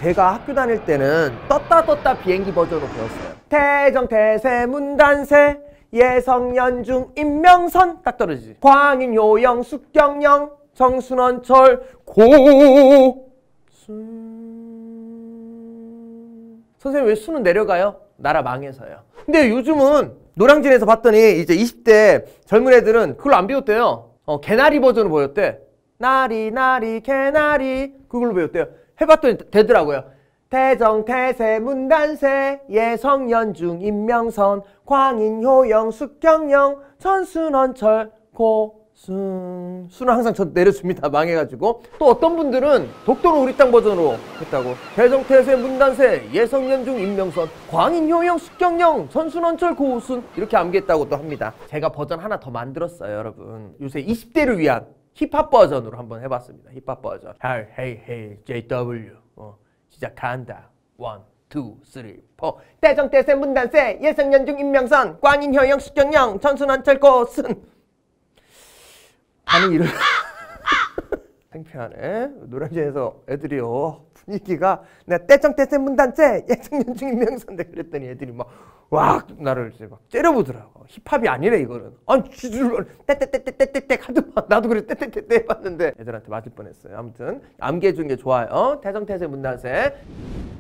제가 학교 다닐 때는 떴다 비행기 버전으로 배웠어요. 태정, 태세, 문단세, 예성, 연중, 임명선 딱 떨어지지. 광인, 요영, 숙경영, 정순원, 철, 고순. 선생님 왜 수는 내려가요? 나라 망해서요. 근데 요즘은 노량진에서 봤더니 이제 20대 젊은 애들은 그걸 안 배웠대요. 개나리 버전으로 보였대. 나리 나리 개나리 그걸로 배웠대요. 해봤더니 되더라고요. 태정, 태세, 문단세, 예성, 연중, 임명선, 광인, 효영, 숙경영, 천순원, 철, 고순. 수는 항상 저 내려줍니다. 망해가지고. 또 어떤 분들은 독도는 우리 땅 버전으로 했다고. 태정, 태세, 문단세, 예성, 연중, 임명선, 광인, 효영, 숙경영, 천순원, 철, 고순 이렇게 암기했다고 또 합니다. 제가 버전 하나 더 만들었어요, 여러분. 요새 20대를 위한 힙합 버전으로 한번 해봤습니다. 힙합 버전. Hey, hey, JW. 시작한다. 1, 2, 3, 4. 태정, 태세, 문단세, 예성, 연중, 임명선, 광인, 효영, 숙경영, 천순원, 철, 고순. 반응이 이런. 창피하네. 노량진에서 애들이요. 분위기가 내가 태정, 태세, 문단세, 예성, 연중, 임명선 그랬더니 애들이 막 와 나를 이제 막 째려보더라고. 힙합이 아니래 이거는. 아니 떼떼떼떼떼떼 하더만. 나도 그래 떼떼떼떼 해봤는데 애들한테 맞을 뻔했어요. 아무튼 암기해준 게 좋아요. 태정, 태세, 문단세.